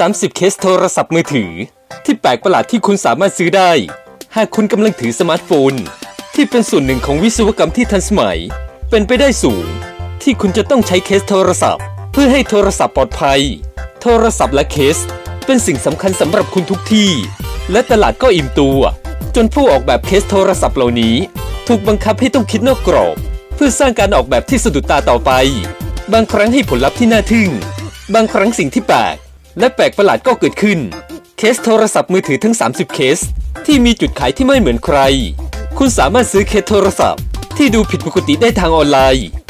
30เคสโทรศัพท์มือถือที่แปลกประหลาดที่คุณสามารถซื้อได้หากคุณกำลังถือสมาร์ทโฟนที่เป็นส่วนหนึ่งของวิศวกรรมที่ทันสมัยเป็นไปได้สูงที่คุณจะต้องใช้เคสโทรศัพท์เพื่อให้โทรศัพท์ปลอดภัยโทรศัพท์และเคสเป็นสิ่งสำคัญสำหรับคุณทุกที่และตลาดก็อิ่มตัวจนผู้ออกแบบเคสโทรศัพท์เหล่านี้ถูกบังคับให้ต้องคิดนอกกรอบเพื่อสร้างการออกแบบที่สะดุดตาต่อไปบางครั้งให้ผลลัพธ์ที่น่าทึ่งบางครั้งสิ่งที่แปลกและแปลกประหลาดก็เกิดขึ้นเคสโทรศัพท์มือถือทั้ง30เคสที่มีจุดขายที่ไม่เหมือนใครคุณสามารถซื้อเคสโทรศัพท์ที่ดูผิดปกติได้ทางออนไลน์